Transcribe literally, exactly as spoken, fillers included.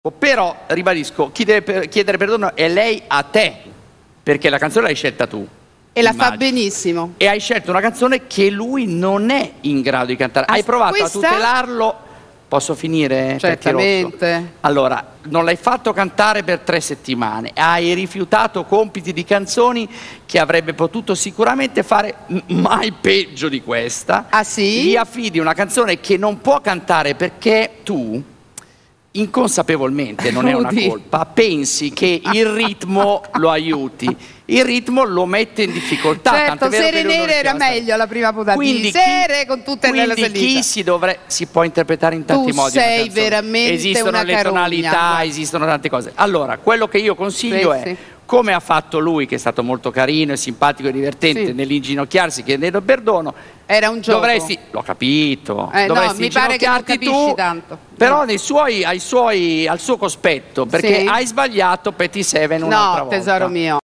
Però, ribadisco, chi deve per chiedere perdono è lei a te, perché la canzone l'hai scelta tu. E la immagino. fa benissimo. E hai scelto una canzone che lui non è in grado di cantare. Ah, hai provato questa? a tutelarlo. Posso finire? Certamente. Allora, non l'hai fatto cantare per tre settimane. Hai rifiutato compiti di canzoni che avrebbe potuto sicuramente fare mai peggio di questa. Ah sì? Gli affidi una canzone che non può cantare perché tu, inconsapevolmente, non è una Oddio. colpa, pensi che il ritmo lo aiuti, il ritmo lo mette in difficoltà. Certo, Sere Nere era meglio la prima puntata. Quindi di Sere con tutte le quindi chi si dovrebbe, si può interpretare in tanti tu modi. sei veramente esistono una le carogna, tonalità, guarda. esistono tante cose. Allora, quello che io consiglio sì, è, sì. come ha fatto lui, che è stato molto carino e simpatico e divertente, sì. nell'inginocchiarsi chiedendo perdono, era un gioco. dovresti, l'ho capito, eh, dovresti no, mi pare che non capisci tu, tanto. però nei suoi, ai suoi, al suo cospetto, perché sì. hai sbagliato Petit Seven un'altra no, volta. tesoro mio.